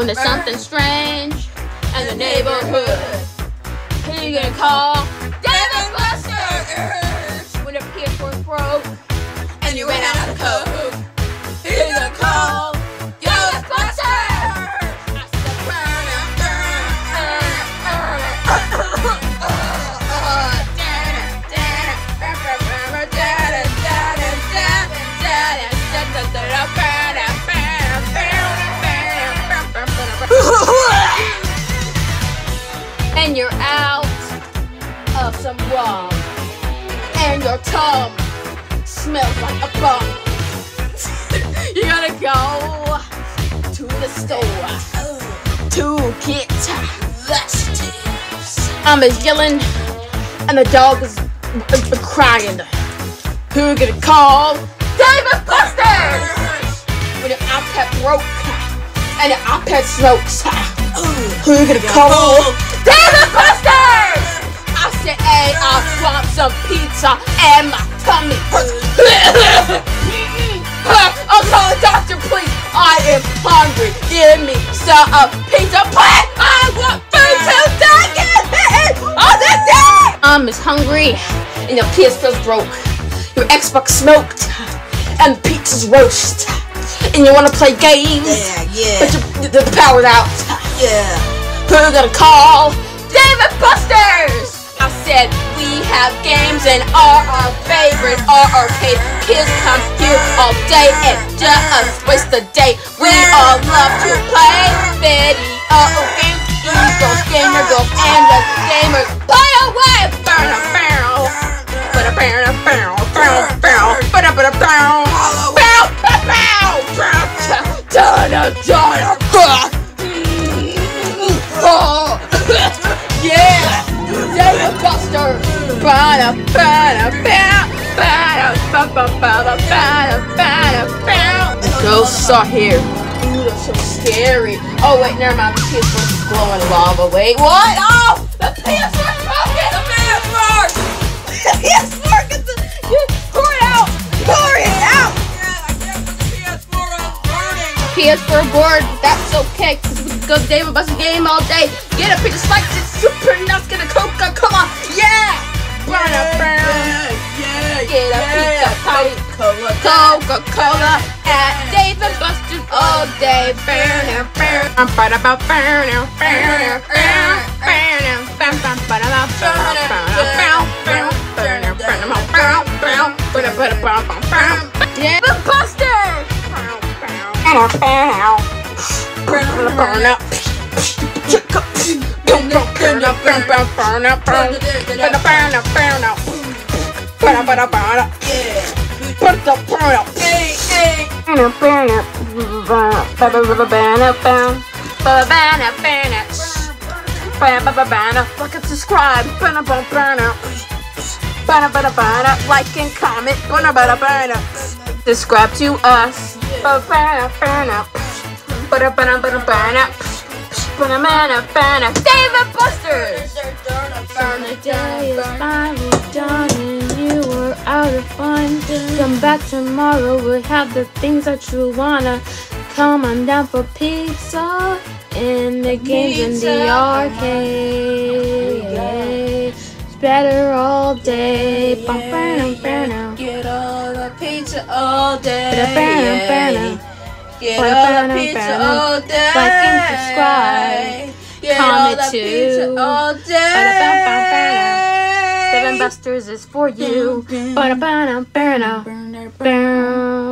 when there's something strange in the neighborhood. Who you gonna call? Dave & Buster's! When the PS4 broke and you ran out of coke. Who you gonna call? Dave & Buster's! And you're out of some rum, and your tongue smells like a bum. You gotta go to the store to get vegetables. I'm yelling, and the dog is crying. Who you gonna call? Dave & Buster's! When your iPad broke and your iPad smokes. Who you gonna call? Dave & Buster's! I said, hey, I want some pizza and my tummy hurts. I'll call the doctor, please. I am hungry. Give me some pizza, please. I want food today. Get it on the day. I'm as hungry, and your PS4's broke. Your Xbox smoked, and the pizza's roast. And you wanna play games? Yeah. But the power's out. Yeah. Who you gonna call? Dave & Buster's! I said we have games and are our favorite arcade. Kids come here all day and just waste the day. We all love to play video games. Eagles, gamer girls, and the gamers play away. Yeah, Dave & Buster's. The ghosts are here. Ooh, they're so scary. Oh wait, never mind. The PS4 is glowing lava. Wait, what? Oh, the PS4 is broken. The PS4. The PS4. Get the pour it out. Pour it out. Yeah, I can't put the PS4 on burning. PS4 board, but that's okay, because we can go to Dave & Buster's game all day. Get a pizza slice, it's super nuts, get a Coca, come on, yeah! Get a pizza, Coca-Cola at Dave & Buster's all day. Dave & Buster's! Like and subscribe. Like and comment. Subscribe to us. Dave & Buster's! The day is finally done and you were out of fun. Come back tomorrow, we'll have the things that you wanna. Come on down for pizza and the games in the arcade. It's better all day. Get all the pizza all day. Get all the pizza all day. Like and subscribe. Get all Comment the pizza too. all day. Dave & Buster's is for you.